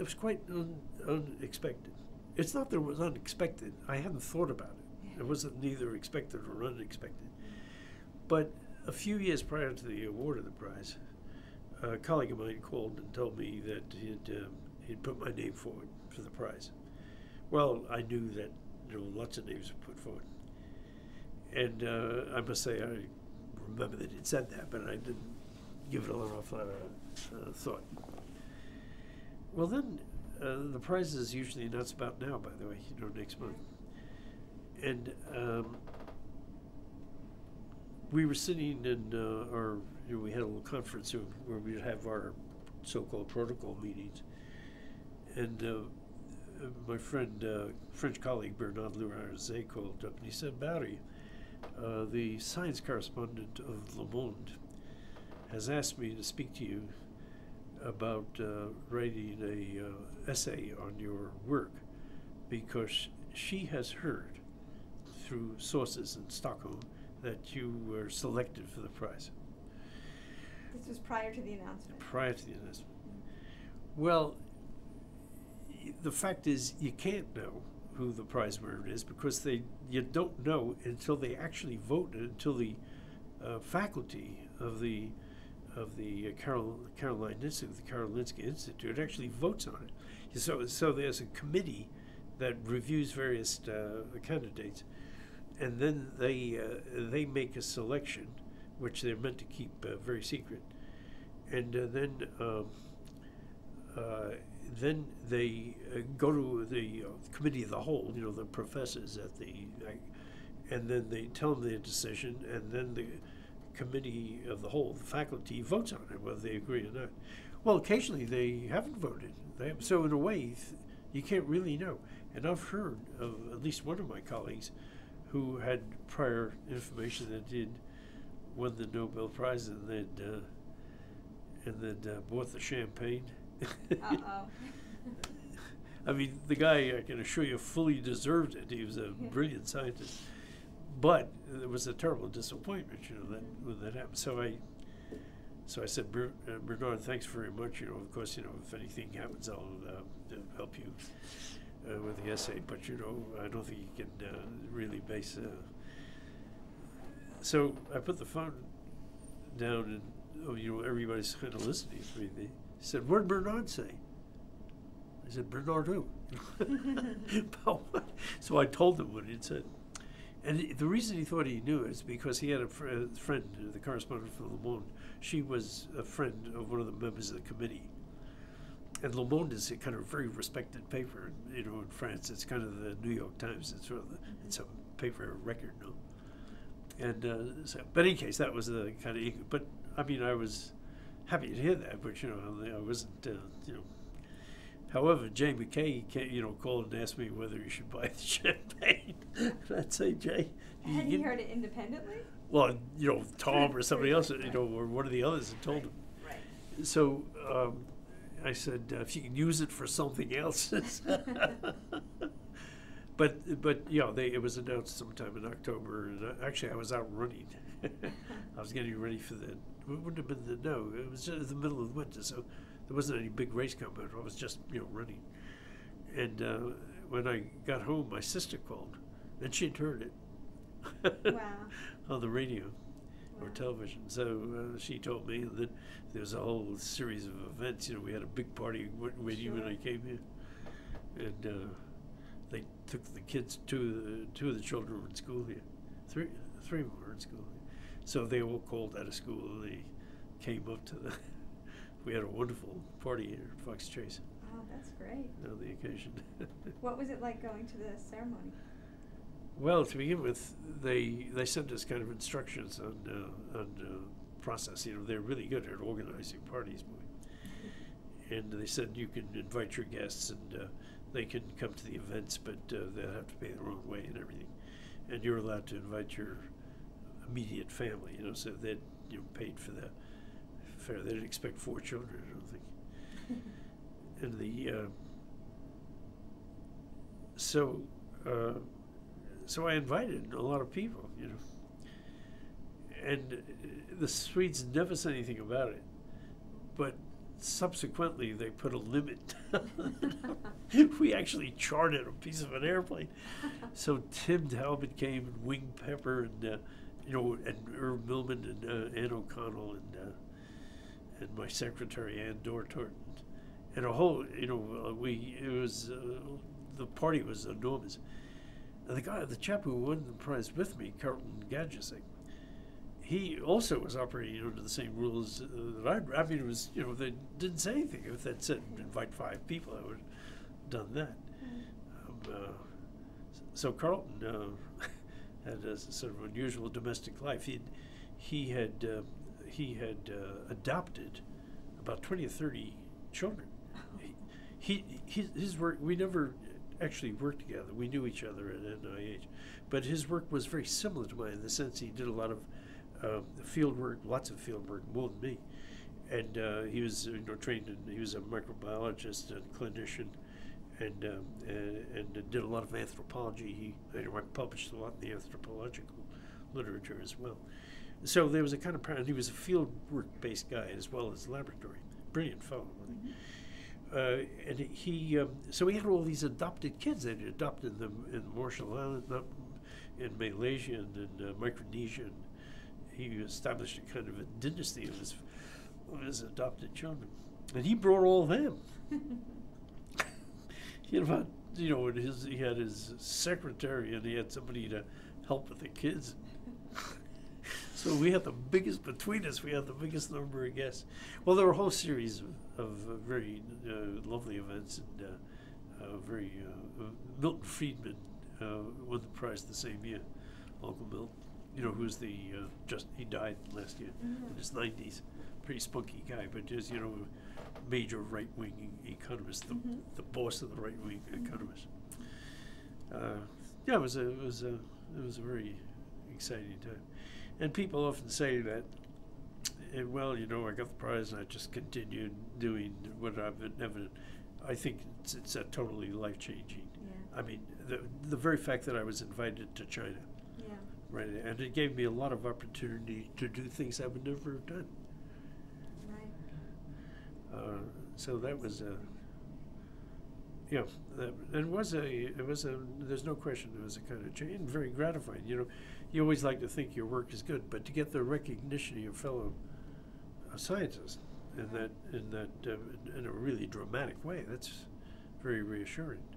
it was quite unexpected. It's not that it was unexpected. I hadn't thought about it. It wasn't neither expected or unexpected. But a few years prior to the award of the prize, a colleague of mine called and told me that he'd put my name forward for the prize. Well, I knew that lots of names were put forward. And I must say, I remember that he'd said that, but I didn't give it a lot of thought. Well, then, the prize is usually announced about now, by the way, next month. And we were sitting in we had a little conference room where we'd have our so-called protocol meetings. And my friend, French colleague Bernard Larouze called up and he said, "Barry, the science correspondent of Le Monde has asked me to speak to you about writing a essay on your work because she has heard through sources in Stockholm that you were selected for the prize." This was prior to the announcement. Prior to the announcement. Well, the fact is you can't know who the prize winner is because you don't know until they actually vote, until the faculty of the Karolinska Institute actually votes on it. So there's a committee that reviews various candidates, and then they make a selection, which they're meant to keep very secret, and then they go to the committee of the whole, the professors and then they tell them their decision, and then the committee of the whole, the faculty, votes on it, whether they agree or not. Well, occasionally they haven't voted. So in a way, you can't really know. And I've heard of at least one of my colleagues who had prior information that he'd won the Nobel Prize and then bought the champagne. Uh-oh. I mean, the guy, I can assure you, fully deserved it. He was a brilliant scientist. But it was a terrible disappointment, when that happened. So I said, Bernard, thanks very much. Of course, if anything happens, I'll help you with the essay. But, I don't think you can really base. So I put the phone down, and everybody's kind of listening to me. They said, "What did Bernard say?" I said, "Bernard who?" About what? So I told them what he'd said. And the reason he thought he knew is because he had a friend, the correspondent for Le Monde. She was a friend of one of the members of the committee. And Le Monde is a kind of very respected paper, in France. It's kind of the New York Times. It's sort of it's a paper of record, no? And but in any case, that was the kind of. But I mean, I was happy to hear that, but I wasn't, However, Jay McKay, called and asked me whether he should buy the champagne. And I'd say, Jay, had he heard it independently? Well, Tom or somebody else, or one of the others had told him. Right. So I said, if you can use it for something else. But it was announced sometime in October, and actually I was out running. I was getting ready for it wouldn't have been it was just the middle of the winter, so there wasn't any big race coming. I was just running. And when I got home, my sister called, and she'd heard it. Wow. On the radio or television. So she told me that there was a whole series of events. We had a big party when I came here, and they took the kids. Two of the children were in school here. Three of them were in school here. So they all called out of school. They came up to we had a wonderful party here at Fox Chase. Oh, that's great. On the occasion. What was it like going to the ceremony? Well, to begin with, they sent us kind of instructions on process. They're really good at organizing parties, and they said you can invite your guests and they can come to the events, but they'll have to pay their own way and everything. And you're allowed to invite your immediate family, so that paid for the fare. They didn't expect 4 children, I don't think. And the so I invited a lot of people, and the Swedes never said anything about it. But subsequently, they put a limit. We actually charted a piece of an airplane. So Tim Talbot came, and Wing Pepper, and and Irv Millman, and Ann O'Connell, and my secretary Ann Dortorton, and a whole, the party was enormous. And the chap who won the prize with me, Carlton Gadgesik, he also was operating under the same rules that I mean, it was, they didn't say anything. If they'd said invite 5 people, I would have done that. So Carlton had a sort of unusual domestic life. He had adopted about 20 or 30 children. His work, we never actually worked together. We knew each other at NIH, but his work was very similar to mine in the sense he did a lot of field work, lots of field work, more than me. And he was trained in, he was a microbiologist and clinician, and did a lot of anthropology. He published a lot in the anthropological literature as well. So there was a kind of, and he was a field work based guy as well as laboratory. Brilliant fellow. And so he had all these adopted kids, and he adopted them in Marshall Islands, in Malaysia, and in Micronesia. And he established a kind of a dynasty of his adopted children, and he brought all them. He had his secretary, and he had somebody to help with the kids. So we had the biggest, between us, we had the biggest number of guests. Well, there were a whole series of very lovely events, and Milton Friedman won the prize the same year, Uncle Milton, who's he died last year in his 90s, pretty spunky guy, but just, major right-wing economist, the boss of the right-wing economist. It was a very exciting time. And people often say that, I got the prize and I just continued doing what I've never. I think it's a totally life-changing. Yeah. I mean, the very fact that I was invited to China, right, and it gave me a lot of opportunity to do things I would never have done. Right. So that was there's no question it was a kind of change, and very gratifying. You always like to think your work is good, but to get the recognition of your fellow scientists in a really dramatic way, that's very reassuring.